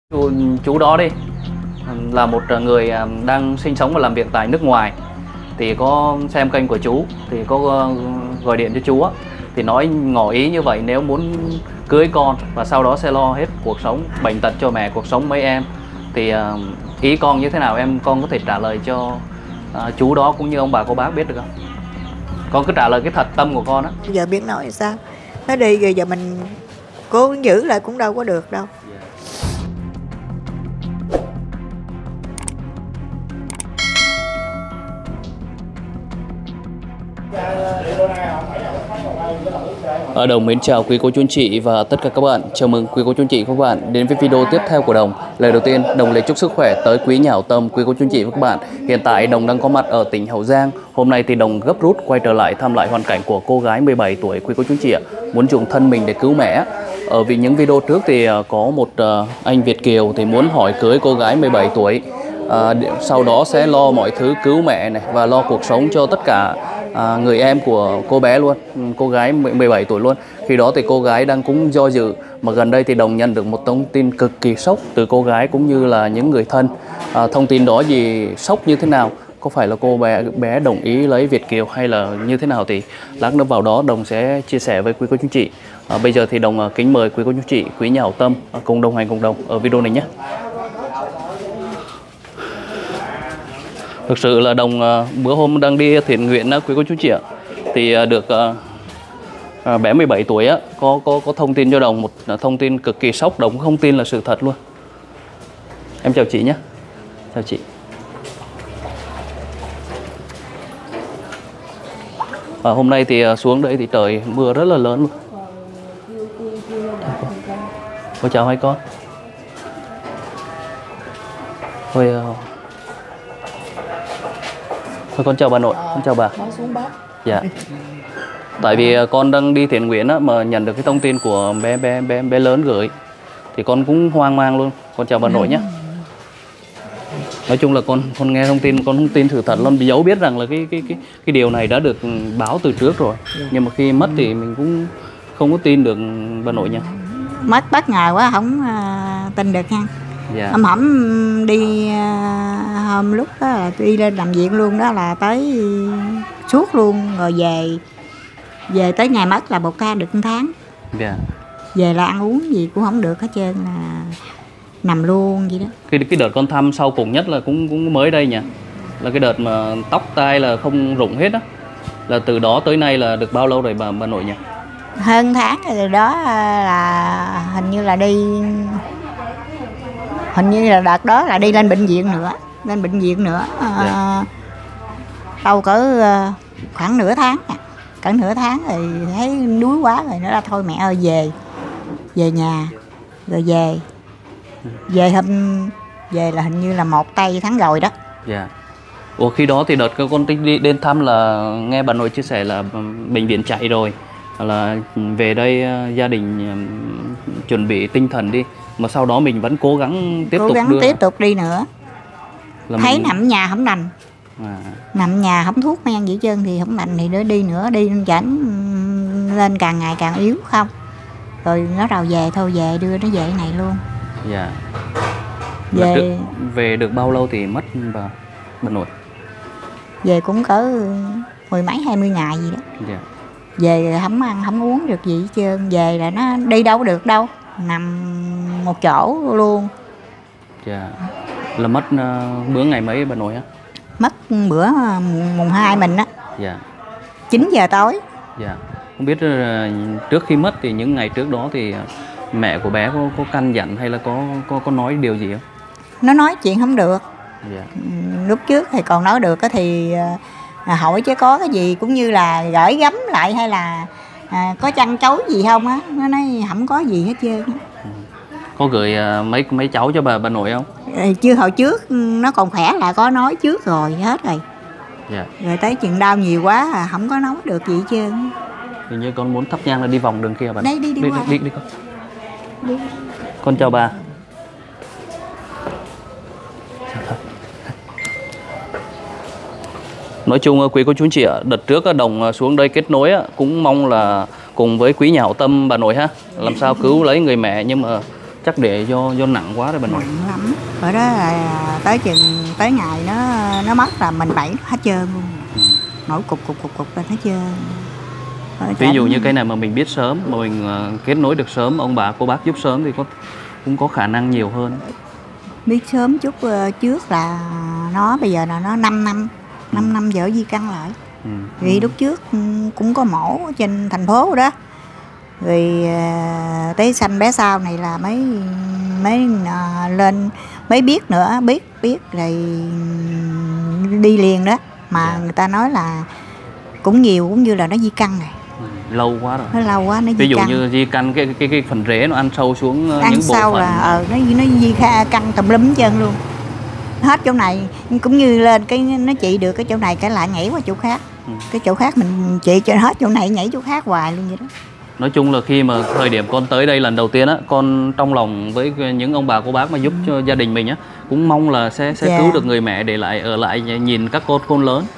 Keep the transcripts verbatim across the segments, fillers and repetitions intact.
Chú, chú đó đi là một người đang sinh sống và làm việc tại nước ngoài, thì có xem kênh của chú thì có gọi điện cho chú á, thì nói ngỏ ý như vậy, nếu muốn cưới con và sau đó sẽ lo hết cuộc sống bệnh tật cho mẹ, cuộc sống mấy em, thì ý con như thế nào em con có thể trả lời cho uh, chú đó cũng như ông bà cô bác biết được không? Con cứ trả lời cái thật tâm của con á. Giờ biết nói sao, nó đi rồi giờ mình cố giữ lại cũng đâu có được đâu. Ở Đồng mến chào quý cô chú anh chị và tất cả các bạn. Chào mừng quý cô chú anh chị và các bạn đến với video tiếp theo của Đồng. Lời đầu tiên, Đồng lời chúc sức khỏe tới quý nhà hảo tâm quý cô chú anh chị và các bạn. Hiện tại Đồng đang có mặt ở tỉnh Hậu Giang. Hôm nay thì Đồng gấp rút quay trở lại thăm lại hoàn cảnh của cô gái mười bảy tuổi quý cô chú anh chị ạ, muốn dùng thân mình để cứu mẹ. Ở vì những video trước thì có một anh Việt kiều thì muốn hỏi cưới cô gái mười bảy tuổi, à, sau đó sẽ lo mọi thứ cứu mẹ này và lo cuộc sống cho tất cả À, người em của cô bé luôn, cô gái mười bảy tuổi luôn. Khi đó thì cô gái đang cũng do dự, mà gần đây thì Đồng nhận được một thông tin cực kỳ sốc từ cô gái cũng như là những người thân. à, Thông tin đó gì sốc như thế nào, có phải là cô bé bé đồng ý lấy Việt kiều hay là như thế nào thì lát nữa vào đó Đồng sẽ chia sẻ với quý cô chú chị. à, Bây giờ thì Đồng kính mời quý cô chú chị, quý nhà hảo tâm cùng đồng hành cùng Đồng ở video này nhé. Thực sự là Đồng bữa hôm đang đi thiện nguyện quý cô chú chị ạ, thì được à, bé mười bảy tuổi á có có có thông tin cho Đồng một thông tin cực kỳ sốc. Đồng không tin là sự thật luôn. Em chào chị nhé. Chào chị. Và hôm nay thì xuống đây thì trời mưa rất là lớn luôn. Cô chào hai con. Thôi Thôi con chào bà nội, con chào bà. Dạ. Tại vì con đang đi thiện nguyện á, mà nhận được cái thông tin của bé bé bé bé lớn gửi thì con cũng hoang mang luôn. Con chào bà nội nhé. Nói chung là con con nghe thông tin con không tin sự thật luôn, dẫu biết rằng là cái cái cái cái điều này đã được báo từ trước rồi, nhưng mà khi mất thì mình cũng không có tin được bà nội nha. Mất bất ngờ quá không uh, tin được nha. Dạ. Hôm hổm đi uh, hôm lúc đó là đi lên làm việc luôn đó, là tới suốt luôn rồi về về tới ngày mất là một ca được một tháng. Dạ. Về là ăn uống gì cũng không được hết trơn, là nằm luôn vậy đó. Cái cái đợt con thăm sau cùng nhất là cũng cũng mới đây nhỉ, là cái đợt mà tóc tai là không rụng hết á, là từ đó tới nay là được bao lâu rồi bà bà nội nhỉ? Hơn tháng rồi. Từ đó là hình như là đi hình như là đợt đó là đi lên bệnh viện nữa, lên bệnh viện nữa. Dạ. À, đâu cỡ khoảng nửa tháng, cỡ nửa tháng rồi thấy đuối quá rồi, nó là thôi mẹ ơi về về nhà rồi về về hôm về là hình như là một tây tháng rồi đó. Dạ. Ủa khi đó thì đợt con đi đến thăm là nghe bà nội chia sẻ là bệnh viện chạy rồi, là về đây gia đình chuẩn bị tinh thần đi, mà sau đó mình vẫn cố gắng tiếp cố tục gắng đưa. tiếp tục đi nữa. Là thấy mình... nằm nhà không đành. À. Nằm nhà không thuốc men gì hết trơn thì không đành thì nữa đi nữa, đi chảnh lên càng ngày càng yếu không. Rồi nó đầu về thôi, về đưa nó về này luôn. Dạ. Về được, về được bao lâu thì mất bà bà nội? Về cũng cỡ mười mấy hai mươi ngày gì đó. Dạ. Về không ăn không uống được gì hết trơn, về là nó đi đâu được đâu, nằm một chỗ luôn. Dạ. Là mất uh, bữa ngày mấy bà nội á? Mất bữa mùng hai mình á. Dạ. chín giờ tối. Dạ. Không biết uh, trước khi mất thì những ngày trước đó thì uh, mẹ của bé có có căn dặn hay là có có có nói điều gì không? Nó nói chuyện không được. Dạ. Lúc trước thì còn nói được thì uh, hỏi chứ có cái gì cũng như là gửi gắm lại hay là à, có chăn chối gì không á, nó nói không có gì hết trơn. Ừ. Có gửi uh, mấy mấy cháu cho bà bà nội không? Ừ, chưa, hồi trước nó còn khỏe là có nói trước rồi hết rồi. Dạ. Rồi tới chừng đau nhiều quá à, không có nói được gì hết trơn. Hình như con muốn thắp nhang là đi vòng đường kia bà. Đây đi đi đi, qua đi, đi, đi con. Đi. Con chào bà. Nói chung quý cô chú anh chị ạ, đợt trước Đồng xuống đây kết nối cũng mong là cùng với quý nhà hảo tâm bà nội ha, làm sao cứu lấy người mẹ, nhưng mà Chắc để do do nặng quá rồi bà nội. Nặng lắm. Ở đó là tới chừng tới ngày nó nó mất là mình bẫy hết trơn luôn. Ừ. Nổi cục cục cục cục lên hết trơn. Ở Ví dụ như cái này mà mình biết sớm, mà mình uh, kết nối được sớm, ông bà cô bác giúp sớm thì có cũng có khả năng nhiều hơn. Biết sớm chút uh, trước là nó bây giờ là nó năm năm, năm ừ. năm giờ di căn lại. Ừ. Vì ừ. lúc trước cũng có mổ ở trên thành phố đó. Rồi uh, tới sanh bé sau này là mới mới uh, lên mới biết nữa, biết biết rồi đi liền đó. Mà yeah. người ta nói là cũng nhiều, cũng như là nó di căn này. Ừ, lâu quá rồi. Nó lâu quá nó di Ví dụ căn. như di căn cái cái cái phần rễ nó ăn sâu xuống ăn những bộ sâu phận. là ờ nó nó di căn tùm lum chân luôn. Hết chỗ này cũng như lên cái nó trị được cái chỗ này cái lại nhảy qua chỗ khác. Ừ. Cái chỗ khác mình trị cho hết chỗ này nhảy chỗ khác hoài luôn vậy đó. Nói chung là khi mà thời điểm con tới đây lần đầu tiên á, con trong lòng với những ông bà cô bác mà giúp ừ. cho gia đình mình á, cũng mong là sẽ sẽ yeah. cứu được người mẹ để lại ở lại nhìn các con khôn lớn.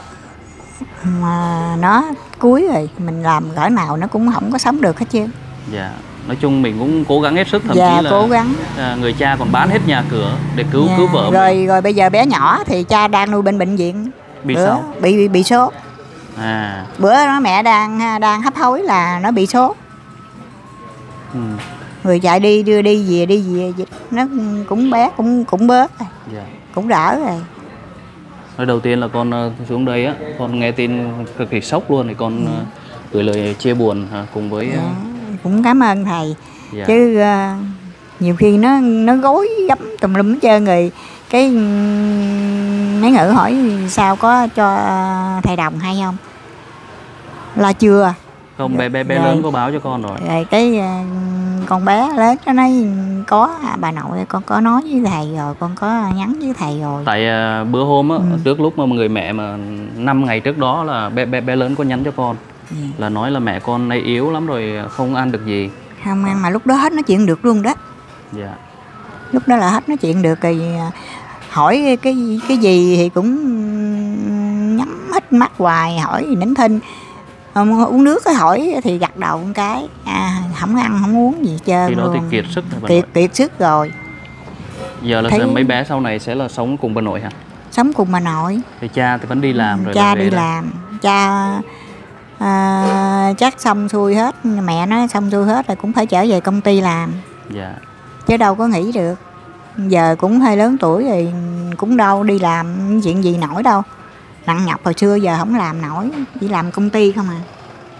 Mà nó cuối rồi mình làm cỡ nào nó cũng không có sống được hết trơn. Dạ. Nói chung mình cũng cố gắng hết sức, thậm dạ, chí là cố gắng. người cha còn bán hết nhà cửa để cứu dạ. cứu vợ. Rồi mình. Rồi bây giờ bé nhỏ thì cha đang nuôi bên bệnh viện. Bị bữa, sao? Bị bị, bị sốt. À. Bữa nó mẹ đang đang hấp hối là nó bị sốt. Ừ. Người chạy đi đưa đi về đi về nó cũng bé cũng cũng bớt rồi. Dạ. Cũng đỡ rồi. Nói đầu tiên là con xuống đây á, con nghe tin cực kỳ sốc luôn thì con ừ. gửi lời chia buồn cùng với dạ. cũng cảm ơn thầy. Dạ. Chứ uh, nhiều khi nó nó gối gắm tùm lum hết trơn rồi cái mấy ngữ hỏi sao có cho thầy Đồng hay không, là chưa không bé bé bé lớn có báo cho con rồi. Rồi cái con bé lớn nó nói có bà nội con có nói với thầy rồi, con có nhắn với thầy rồi. Tại uh, bữa hôm á ừ. trước lúc mà người mẹ mà năm ngày trước đó là bé bé bé lớn có nhắn cho con ừ. là nói là mẹ con này yếu lắm rồi, không ăn được gì. Không ăn mà lúc đó hết nói chuyện được luôn đó. Dạ. Lúc đó là hết nói chuyện được rồi, hỏi cái cái gì thì cũng nhắm hít mắt hoài, hỏi gì nín thinh. Uống nước cái hỏi thì gật đầu một cái, à, không ăn không uống gì trơn. Khi đó luôn. thì kiệt sức rồi. Kiệt kiệt sức rồi. Giờ là thấy... mấy bé sau này sẽ là sống cùng bà nội hả? Sống cùng bà nội. Thì cha thì vẫn đi làm rồi. Cha đi đó. làm, cha à, chắc xong xuôi hết, mẹ nó xong xuôi hết rồi cũng phải trở về công ty làm. Dạ. Chứ đâu có nghỉ được. Giờ cũng hơi lớn tuổi rồi, cũng đâu đi làm chuyện gì nổi đâu. Nặng nhọc hồi xưa giờ không làm nổi, chỉ làm công ty không à.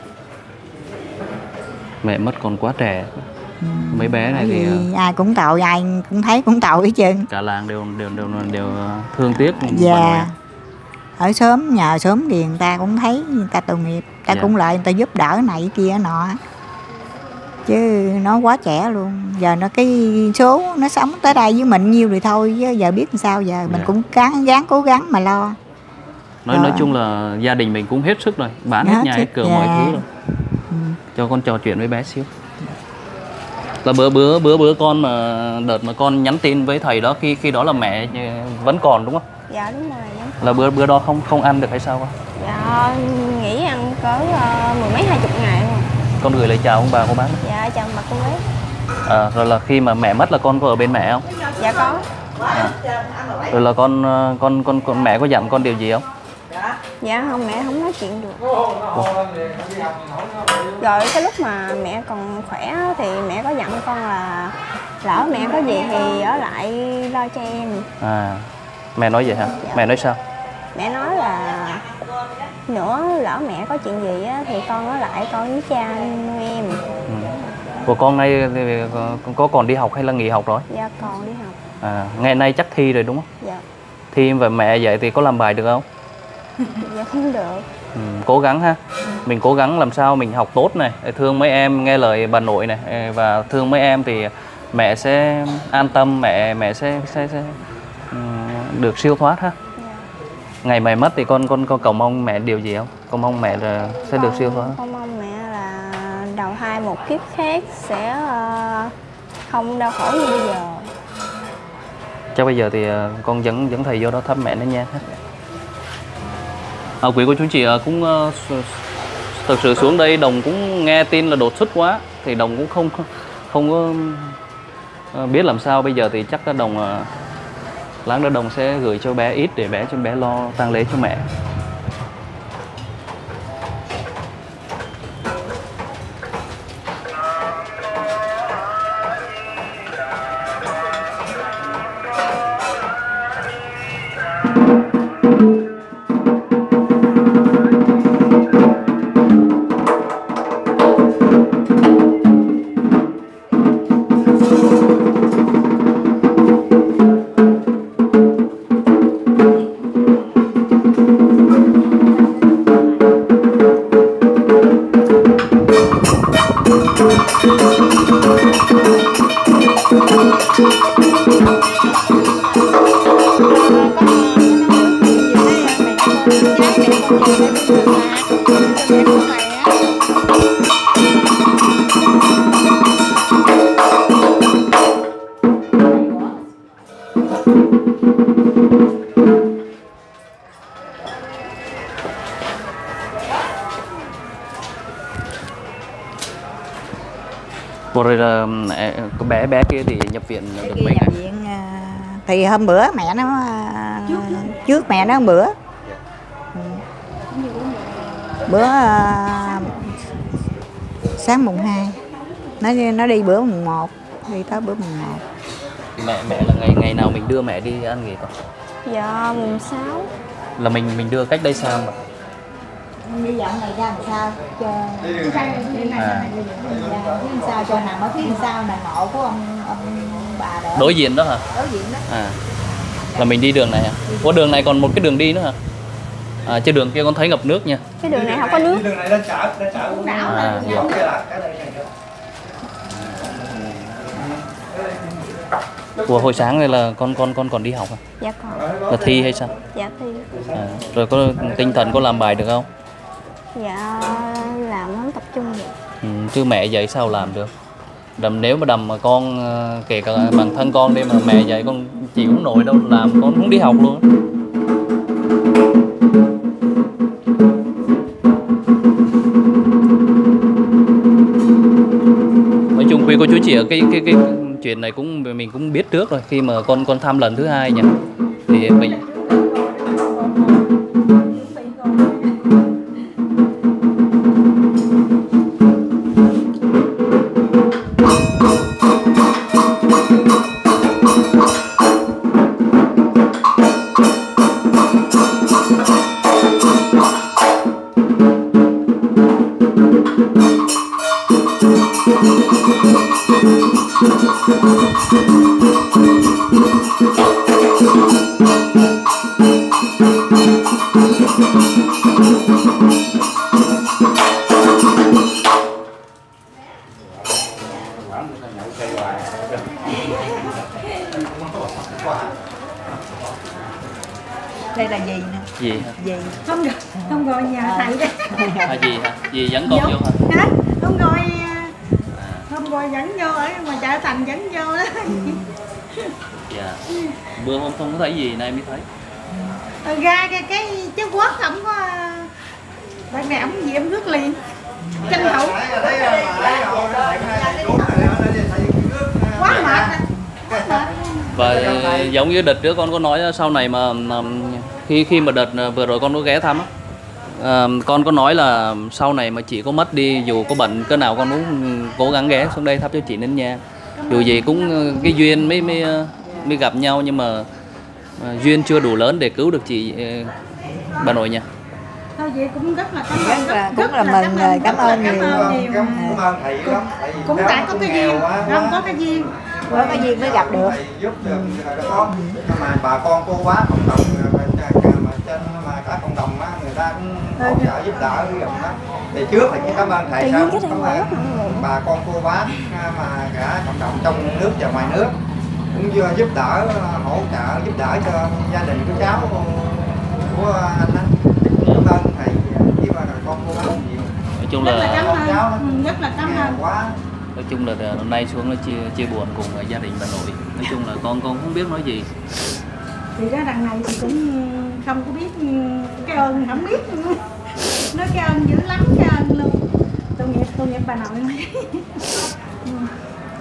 Mẹ mất còn quá trẻ. Ừ. Mấy bé này thì ai cũng tội, ai cũng thấy cũng tội hết trơn. Cả làng đều đều đều đều thương tiếc. Dạ. Ở xóm nhờ xóm thì người ta cũng thấy người ta tội nghiệp, ta dạ. cũng lại người ta giúp đỡ này kia nọ. Chứ nó quá trẻ luôn. Giờ nó cái số nó sống tới đây với mình nhiêu rồi thôi, chứ giờ biết làm sao giờ. Mình dạ. cũng gắng gắng cố gắng mà lo. Nói nói chung là gia đình mình cũng hết sức rồi, bán hết, hết nhà hết cửa dạ. mọi thứ rồi. Ừ. Cho con trò chuyện với bé xíu. Là bữa bữa bữa bữa con mà đợt mà con nhắn tin với thầy đó, khi khi đó là mẹ vẫn còn đúng không? Dạ đúng rồi. Là bữa bữa đó không không ăn được hay sao không? Dạ nghỉ ăn cỡ uh, mười mấy hai chục ngày rồi. Con gửi lời chào ông bà cô bác. Dạ chào bà cô bác. À, rồi là khi mà mẹ mất là con có ở bên mẹ không? Dạ có. À. Rồi là con con con con mẹ có dặn con điều gì không? Dạ không, mẹ không nói chuyện được. Ủa? Rồi cái lúc mà mẹ còn khỏe thì mẹ có dặn con là lỡ mẹ có gì thì ở lại lo cho em. À, mẹ nói vậy hả? Dạ. Mẹ nói sao? Mẹ nói là nữa lỡ mẹ có chuyện gì á, thì con ở lại con với cha nuôi em. Ừ. Của con nay thì có còn đi học hay là nghỉ học rồi? Dạ còn đi học. À, ngày nay chắc thi rồi đúng không? Dạ. Thi và mẹ vậy thì có làm bài được không? Dạ không được. Ừ, cố gắng ha. Mình cố gắng làm sao mình học tốt này, thương mấy em, nghe lời bà nội này, và thương mấy em thì mẹ sẽ an tâm, mẹ mẹ sẽ sẽ, sẽ um, được siêu thoát ha. Yeah. Ngày mẹ mất thì con con con cầu mong mẹ điều gì không? Con mong mẹ là sẽ con, được siêu thoát. Con mong mẹ là đầu thai một kiếp khác sẽ uh, không đau khổ như bây giờ. Chắc bây giờ thì uh, con dẫn dẫn thầy vô đó thăm mẹ nữa nha. À, quý cô chú chị cũng uh, thực sự xuống đây Đồng cũng nghe tin là đột xuất quá thì Đồng cũng không không có À, biết làm sao bây giờ thì chắc là Đồng à, láng nữa Đồng sẽ gửi cho bé ít để bé cho bé lo tang lễ cho mẹ. Vừa rồi là cái bé bé kia thì nhập viện được mấy ngày? Nhập viện à, thì hôm bữa mẹ nó à, trước mẹ nó hôm bữa. Ừ. Bữa à, sáng mùng hai. Nó nó đi bữa mùng một, đi tới bữa mùng một. Mẹ mẹ là ngày ngày nào mình đưa mẹ đi ăn nghỉ con? Dạ mùng sáu. Là mình mình đưa cách đây sao mà? Đi dọn này ra làm sao cho À. phía sau cho nằm ở phía sau là mộ của ông ông bà đỡ. Đối diện đó hả? Đối diện đó. À. Là mình đi đường này hả? Có đường này còn một cái đường đi nữa hả? À, trên đường kia con thấy ngập nước nha. Cái đường này không có nước. Đường này lên chợ, lên chợ cũng đảo À. dọn cái là cái đây này nữa. Của hồi sáng này là con con con còn đi học à? Dạ còn. Là thi hay sao? Dạ thi. À. Rồi có tinh thần có làm bài được không? Dạ làm không tập trung được. Ừ, chứ mẹ dạy sao làm được? Đầm nếu mà đầm mà con ờ, kể cả bản thân con đi mà mẹ dạy con chịu không nổi đâu, làm con không đi học luôn. Nói chung quý cô chú chị ở cái cái cái chuyện này cũng mình cũng biết trước rồi, khi mà con con thăm lần thứ hai nhỉ, thì mình đây là gì nè? gì hả? Gì? Không được, không gọi nhà thầy đấy. À, gì hả? Gì dẫn con vô hả? Hả? Không gọi, không gọi dẫn vô ở ngoài chợ Thành dẫn vô đó. Dạ. Bữa hôm không có thấy gì, nay mới thấy. Rồi ra cái cái chứ quất không có bạn này ổng gì em rước liền. Tranh thủ. Quá mệt. Và giống như đợt trước con có nói sau này mà, mà khi khi mà đợt vừa rồi con có ghé thăm á, à, con có nói là sau này mà chị có mất đi, dù có bận cỡ nào con cũng cố gắng ghé xuống đây thắp cho chị nén nhang. Dù gì cũng cái duyên mới mới mới gặp nhau, nhưng mà à, duyên chưa đủ lớn để cứu được chị bà nội nha. Thôi vậy cũng rất là cảm Rất ơn, là rất cũng là mừng rồi, cảm ơn nhiều. nhiều. Cảm ơn thầy lắm. Tại vì Cũng nếu tại có cái duyên, nghèo quá, không có cái duyên. Có cái gì mới gặp được. thầy giúp được là tốt. Nhưng mà bà con cô quá cộng đồng mà trên mà cả cộng đồng á, người ta cũng hỗ trợ giúp đỡ cái dòng đó. Thì trước thì cũng cảm ơn thầy, sao cảm ơn bà con cô bác mà cả cộng đồng trong nước và ngoài nước cũng vừa giúp đỡ, hỗ trợ giúp đỡ cho gia đình của cháu của anh á. Cảm ơn thầy với bà con cô bác nhiều. Nói chung Rất là là cảm ơn, ừ, rất là cảm ơn. Quá. nói chung là hôm nay xuống là chia chia buồn cùng gia đình bà nội. Nói chung là con con không biết nói gì. Thì ra đằng này thì cũng không có biết cái ơn, không biết nói cái ơn dữ lắm, cái ơn luôn. Tôi nghiệp tôi nghiệp bà nội này.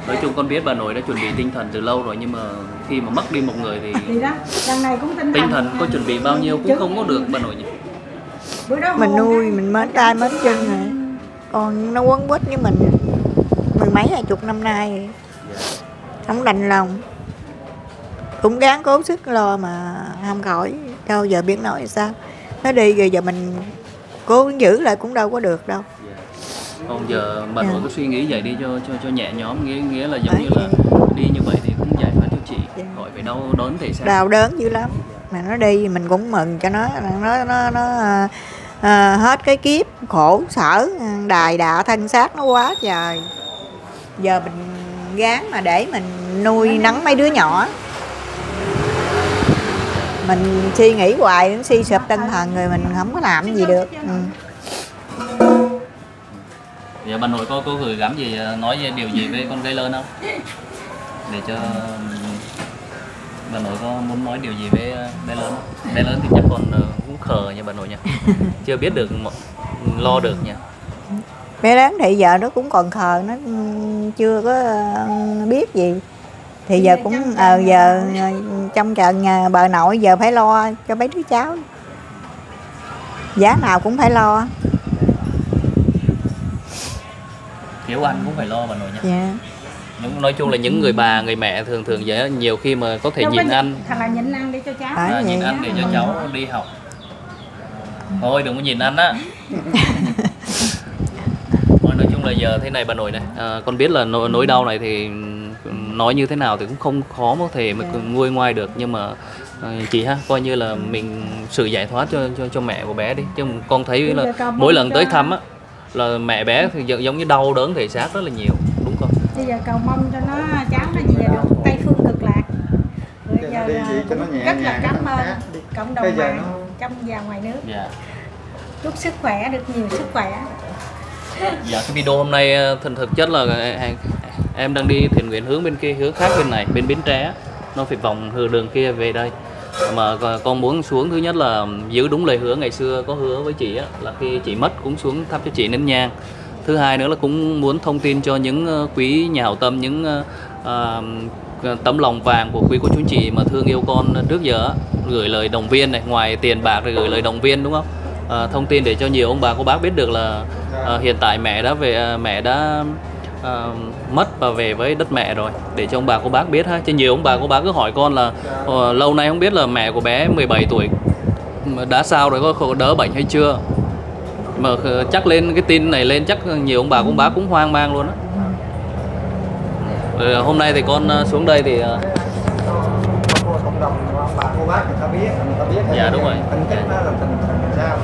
Nói chung con biết bà nội đã chuẩn bị tinh thần từ lâu rồi, nhưng mà khi mà mất đi một người thì Thì đó, lần này cũng tinh, tinh thần có chuẩn bị bao nhiêu cũng không có được bà nội nhỉ. Bữa đó Mình hôn nuôi cái- mình mến tay mến chân rồi, còn nó quấn quýt với mình mười mấy hai chục năm nay rồi. Không đành lòng, cũng gắng cố sức lo mà không khỏi, đâu giờ biết nói sao. Nó đi rồi giờ mình cố giữ lại cũng đâu có được đâu. Còn giờ bà Dạ. nội có suy nghĩ vậy đi cho cho cho nhẹ nhõm, nghĩa nghĩa là giống Đấy, như là đi như vậy thì cũng giải thoát cho chị, Dạ. khỏi phải đau đớn thể xác. Đau đớn dữ lắm, mà nó đi mình cũng mừng cho nó, nó nó nó à, à, hết cái kiếp khổ sở đài đạ thân xác nó quá trời. Giờ mình gán mà để mình nuôi nấng mấy đứa nhỏ, mình suy nghĩ hoài, nó suy sụp tinh thần người mình không có làm gì được. Ừ. Giờ bà nội có có gửi gắm gì, nói về điều gì với con gây lớn không? Để cho bà nội có muốn nói điều gì với bé lớn không? Bé lớn thì chắc còn cũng khờ nha bà nội nha, chưa biết được một, lo được nha. Bé lớn thì giờ nó cũng còn khờ, nó ừ, chưa có ừ, biết gì. Thì giờ cũng ờ giờ ờ, trong chờ nhà bà nội giờ phải lo cho mấy đứa cháu, giá nào cũng phải lo. Thiếu ăn cũng phải lo bà nội nha. Dạ. Những nói chung là những người bà người mẹ thường thường dễ nhiều khi mà có thể Đâu nhịn có- ăn, Thằng là nhịn ăn để cho cháu. Phải à, nhịn vậy. ăn để cho cháu đi học. Thôi đừng có nhịn ăn á. Thôi, nói chung là giờ thế này bà nội này, à, con biết là nỗi, nỗi đau này thì nói như thế nào thì cũng không khó có thể mà nguôi ngoai được, nhưng mà à, chị ha, coi như là mình sự giải thoát cho cho cho mẹ của bé đi, chứ con thấy là mỗi lần tới thăm á là mẹ bé thì giống giống như đau đớn thể xác rất là nhiều, đúng không? Bây giờ cầu mong cho nó cháu nó về được Tây Phương cực lạc. Bây Cho giờ nó đi là gì cho nó nhẹ rất là nhàng, cảm nó ơn khác đi. cộng Bây đồng giờ mạng nó- trong và ngoài nước. Dạ. Chúc sức khỏe, được nhiều sức khỏe. Dạ, cái video hôm nay thực thực chất là em đang đi thiện nguyện hướng bên kia, hướng khác bên này, bên Bến Tre, nó phải vòng hư đường kia về đây. Mà con muốn xuống, thứ nhất là giữ đúng lời hứa ngày xưa có hứa với chị á, là khi chị mất cũng xuống thắp cho chị nén nhang. Thứ hai nữa là cũng muốn thông tin cho những quý nhà hảo tâm, những uh, tấm lòng vàng của quý cô chú anh chị mà thương yêu con trước giờ á, gửi lời động viên này, ngoài tiền bạc rồi gửi lời động viên, đúng không? À, thông tin để cho nhiều ông bà cô bác biết được là à, hiện tại mẹ đã về à, mẹ đã à, mất và về với đất mẹ rồi, để cho ông bà cô bác biết ha. Chứ nhiều ông bà cô bác cứ hỏi con là ờ, lâu nay không biết là mẹ của bé mười bảy tuổi đã sao rồi, có đỡ bệnh hay chưa, mà chắc lên cái tin này lên chắc nhiều ông bà cô bác cũng hoang mang luôn á. Rồi, hôm nay thì con xuống đây thì cộng đồng ông bà cô bác người ta biết, người ta biết dạ đúng rồi, tính cách nó là tình hình sao.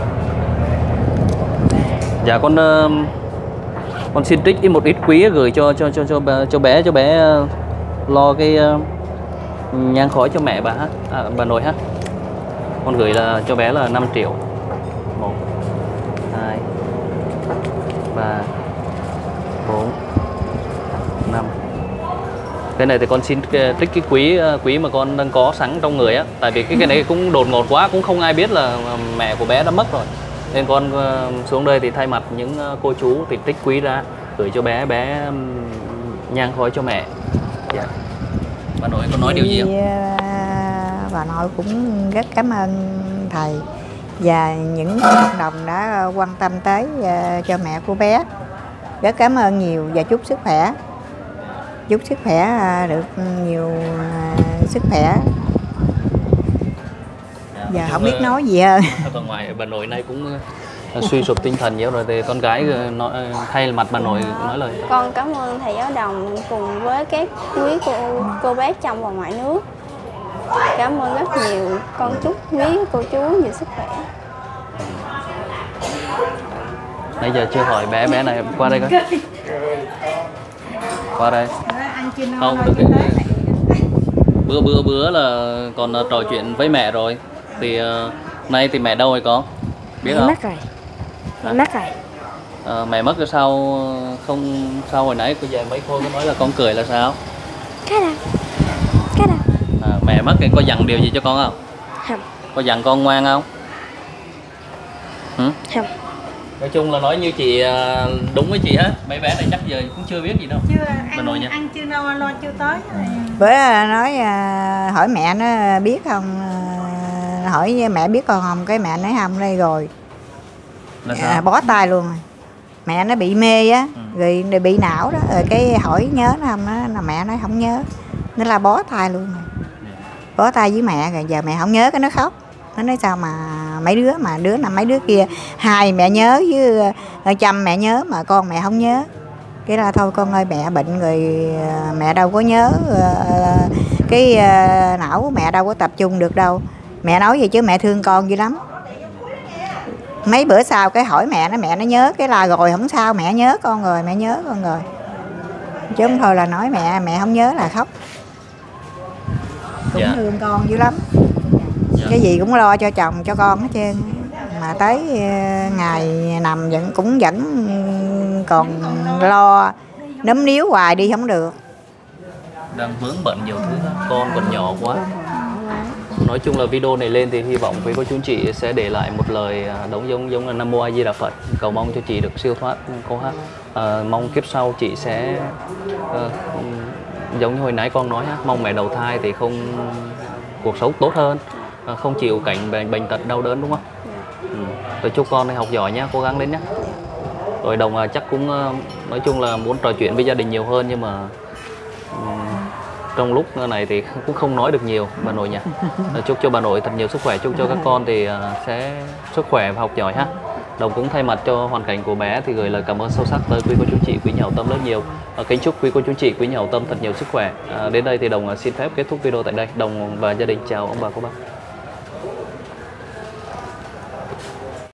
dạ con con xin trích một ít quý gửi cho cho cho cho cho bé cho bé lo cái nhang khói cho mẹ bà ha, à, bà nội ha. Con gửi là cho bé là năm triệu. Một, hai, ba, bốn, năm. Cái này thì con xin trích cái quý quý mà con đang có sẵn trong người á, tại vì cái cái này cũng đột ngột quá, cũng không ai biết là mẹ của bé đã mất rồi, nên con xuống đây thì thay mặt những cô chú thì trích quý ra gửi cho bé, bé nhang khói cho mẹ. Dạ. Bà nội có nói điều gì không? Thì, bà nội cũng rất cảm ơn thầy và những cộng đồng đã quan tâm tới cho mẹ của bé, rất cảm ơn nhiều và chúc sức khỏe, chúc sức khỏe được nhiều sức khỏe. Dạ, Giờ không biết nói gì hơn. Còn ngoài bà nội này cũng suy sụp tinh thần nhiều rồi, thì con gái nói, thay mặt bà nội nói lời. Con cảm ơn thầy giáo đồng cùng với các quý cô cô bác trong và ngoài nước. Cảm ơn rất nhiều. Con chúc quý cô chú nhiều sức khỏe. Nãy giờ chưa hỏi bé bé này, qua đây coi. Qua đây. Ăn chưa no Không, thôi được chứ cái- tới lại. Bữa bữa bữa là còn trò chuyện với mẹ rồi. Thì uh, nay thì mẹ đâu rồi con? Biết không? Mất rồi. Hả? Mất rồi. À, mẹ mất rồi sao không, sao hồi nãy cô về mấy cô có nói là con cười là sao? Cái nào? Cái nào? À, mẹ mất thì có dặn điều gì cho con không? Không. Có dặn con ngoan không? Hử? Không. Nói chung là nói như chị đúng với chị hết, mấy bé này chắc giờ cũng chưa biết gì đâu. Chưa Bà nội nha. ăn, ăn chưa no lo chưa tới. Bữa nói hỏi mẹ nó biết không, hỏi mẹ biết con không, cái mẹ nói không đây rồi. Là sao? À, bó tay luôn rồi. Mẹ nó bị mê á, ừ. rồi, rồi bị não đó, rồi cái hỏi nhớ nó không, nó là mẹ nói không nhớ, nó là bó tay luôn rồi. Bó tay với mẹ rồi giờ mẹ không nhớ, cái nó khóc. Nó nói sao mà mấy đứa mà đứa nào mấy đứa kia hai mẹ nhớ với chăm mẹ nhớ mà con mẹ không nhớ. Cái là thôi con ơi, mẹ bệnh rồi mẹ đâu có nhớ, cái não của mẹ đâu có tập trung được đâu. Mẹ nói vậy chứ mẹ thương con dữ lắm. Mấy bữa sau cái hỏi mẹ nó, mẹ nó nhớ, cái là rồi không sao, mẹ nhớ con rồi, mẹ nhớ con rồi. Chứ không thôi là nói mẹ mẹ không nhớ là khóc. Cũng dạ. thương con dữ lắm. Dạ. Cái gì cũng lo cho chồng cho con hết trơn. Mà tới ngày nằm vẫn cũng vẫn còn lo nấm níu hoài đi không được. Đang vướng bận nhiều thứ đó. Con còn nhỏ quá. Nói chung là video này lên thì hy vọng quý cô chú anh chị sẽ để lại một lời đóng giống giống là Nam Mô A Di Đà Phật, cầu mong cho chị được siêu thoát cô hát. À, mong kiếp sau chị sẽ uh, giống như hồi nãy con nói, mong mẹ đầu thai thì không cuộc sống tốt hơn, uh, không chịu cảnh bệnh, bệnh tật đau đớn, đúng không? Ừ. Tôi chúc con này học giỏi nhá, cố gắng lên nhá. Rồi Đồng uh, chắc cũng uh, nói chung là muốn trò chuyện với gia đình nhiều hơn, nhưng mà um, trong lúc này thì cũng không nói được nhiều bà nội nhỉ. Chúc cho bà nội thật nhiều sức khỏe, chúc cho các con thì uh, sẽ sức khỏe và học giỏi ha. Đồng cũng thay mặt cho hoàn cảnh của bé thì gửi lời cảm ơn sâu sắc tới quý cô chú chị, quý nhà hảo tâm rất nhiều. Uh, kính chúc quý cô chú chị, quý nhà hảo tâm thật nhiều sức khỏe. Uh, đến đây thì Đồng uh, xin phép kết thúc video tại đây. Đồng và gia đình chào ông bà cô bác.